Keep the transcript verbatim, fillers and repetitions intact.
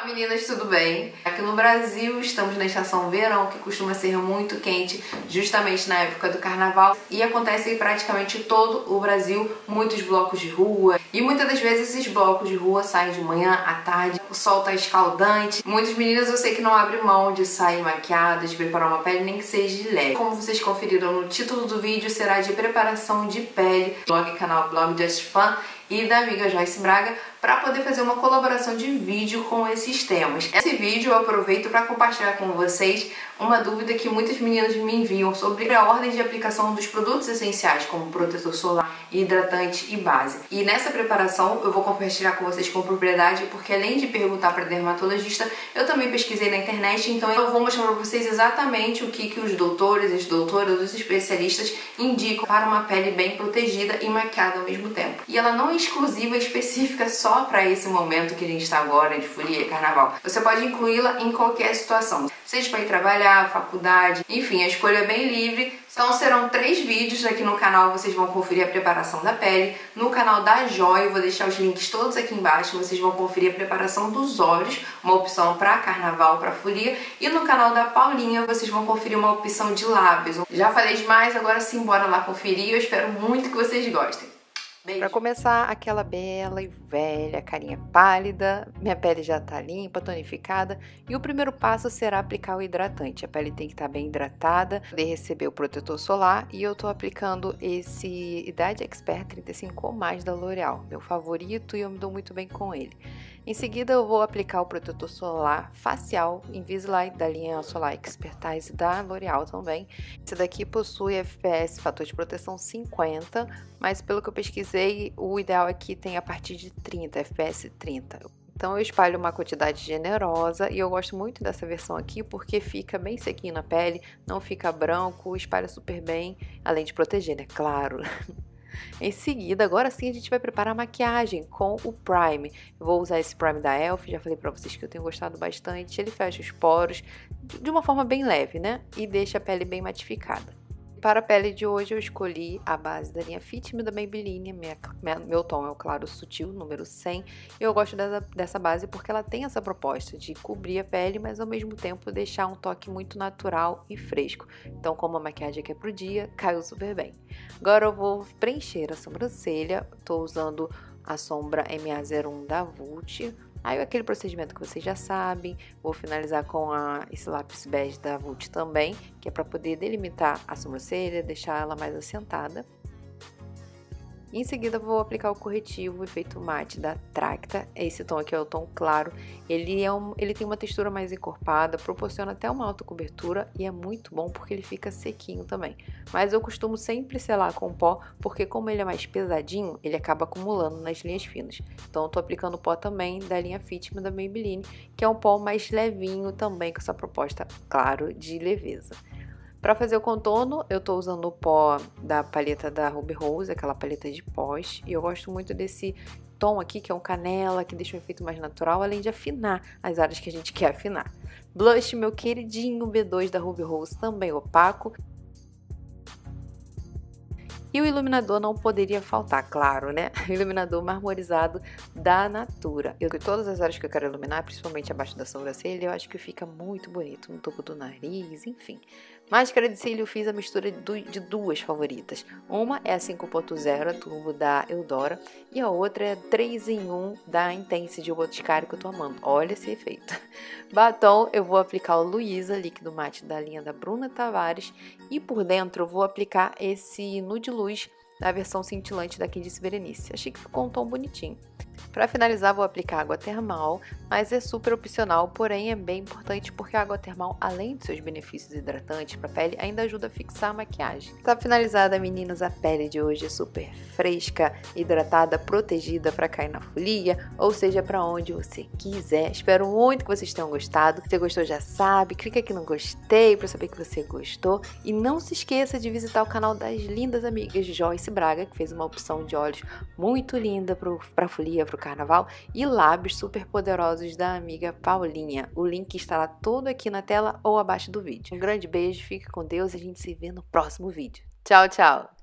Olá meninas, tudo bem? Aqui no Brasil estamos na estação verão, que costuma ser muito quente justamente na época do carnaval, e acontece em praticamente todo o Brasil muitos blocos de rua, e muitas das vezes esses blocos de rua saem de manhã à tarde, o sol tá escaldante. Muitas meninas eu sei que não abrem mão de sair maquiadas, de preparar uma pele nem que seja de leve. Como vocês conferiram no título do vídeo, será de preparação de pele, blog canal Blog Just Fun e da amiga Joyce Braga, para poder fazer uma colaboração de vídeo com esses temas. Esse vídeo eu aproveito para compartilhar com vocês uma dúvida que muitas meninas me enviam sobre a ordem de aplicação dos produtos essenciais, como protetor solar, hidratante e base. E nessa preparação eu vou compartilhar com vocês com propriedade, porque além de perguntar para dermatologista, eu também pesquisei na internet, então eu vou mostrar para vocês exatamente o que, que os doutores, as doutoras, os especialistas indicam para uma pele bem protegida e maquiada ao mesmo tempo. E ela não é exclusiva, específica só para esse momento que a gente está agora de folia e carnaval. Você pode incluí-la em qualquer situação, seja para ir trabalhar, faculdade, enfim, a escolha é bem livre. Então serão três vídeos aqui no canal, vocês vão conferir a preparação da pele. No canal da Joy, eu vou deixar os links todos aqui embaixo, vocês vão conferir a preparação dos olhos, uma opção para carnaval, para folia. E no canal da Paulinha, vocês vão conferir uma opção de lábios. Já falei demais, agora sim, bora lá conferir. Eu espero muito que vocês gostem. Para começar, aquela bela e velha carinha pálida, minha pele já tá limpa, tonificada, e o primeiro passo será aplicar o hidratante. A pele tem que estar bem hidratada, poder receber o protetor solar, e eu tô aplicando esse Idade Expert trinta e cinco ou mais da L'Oréal, meu favorito, e eu me dou muito bem com ele. Em seguida eu vou aplicar o protetor solar facial Invisalign da linha Solar Expertise da L'Oréal também. Esse daqui possui F P S, fator de proteção cinquenta, mas pelo que eu pesquisei, o ideal aqui tem a partir de trinta, F P S trinta. Então eu espalho uma quantidade generosa e eu gosto muito dessa versão aqui porque fica bem sequinho na pele, não fica branco, espalha super bem, além de proteger, né? Claro! Em seguida, agora sim a gente vai preparar a maquiagem com o Prime. Eu vou usar esse Prime da Elf, já falei pra vocês que eu tenho gostado bastante. Ele fecha os poros de uma forma bem leve, né? E deixa a pele bem matificada. Para a pele de hoje eu escolhi a base da linha Fit Me da Maybelline, minha, minha, meu tom é o claro sutil, número cem. E eu gosto dessa, dessa base porque ela tem essa proposta de cobrir a pele, mas ao mesmo tempo deixar um toque muito natural e fresco. Então, como a maquiagem aqui é pro dia, caiu super bem. Agora eu vou preencher a sobrancelha, estou usando a sombra M A zero um da Vult. Aí aquele procedimento que vocês já sabem, vou finalizar com a, esse lápis bege da Vult também, que é para poder delimitar a sobrancelha, deixar ela mais assentada. Em seguida vou aplicar o corretivo efeito mate da Tracta. Esse tom aqui é o tom claro, ele, é um, ele tem uma textura mais encorpada, proporciona até uma alta cobertura e é muito bom porque ele fica sequinho também. Mas eu costumo sempre selar com pó, porque como ele é mais pesadinho, ele acaba acumulando nas linhas finas. Então eu tô aplicando o pó também da linha Fit Me da Maybelline, que é um pó mais levinho também, com essa proposta, claro, de leveza. Para fazer o contorno, eu tô usando o pó da paleta da Ruby Rose, aquela paleta de pós, e eu gosto muito desse tom aqui, que é um canela, que deixa um efeito mais natural, além de afinar as áreas que a gente quer afinar. Blush, meu queridinho B dois da Ruby Rose, também opaco. E o iluminador não poderia faltar, claro, né? O iluminador marmorizado da Natura. Eu, todas as áreas que eu quero iluminar, principalmente abaixo da sobrancelha, eu acho que fica muito bonito, no topo do nariz, enfim. Máscara de cílio, eu fiz a mistura de duas favoritas. Uma é a cinco ponto zero, a Turbo da Eudora, e a outra é a três em um da Intense de Boticário, que eu tô amando. Olha esse efeito. Batom, eu vou aplicar o Luísa, líquido mate da linha da Bruna Tavares, e por dentro eu vou aplicar esse Nude Luz da versão cintilante da Candice Berenice. Achei que ficou um tom bonitinho. Para finalizar, vou aplicar água termal, mas é super opcional, porém é bem importante porque a água termal, além de seus benefícios hidratantes para a pele, ainda ajuda a fixar a maquiagem. Tá finalizada, meninas, a pele de hoje é super fresca, hidratada, protegida para cair na folia, ou seja, para onde você quiser. Espero muito que vocês tenham gostado. Se você gostou, já sabe, clica aqui no gostei para saber que você gostou. E não se esqueça de visitar o canal das lindas amigas Joyce Braga, que fez uma opção de olhos muito linda para a folia, para o carnaval, e lábios super poderosos da amiga Paulinha. O link estará todo aqui na tela ou abaixo do vídeo. Um grande beijo, fique com Deus e a gente se vê no próximo vídeo. Tchau, tchau!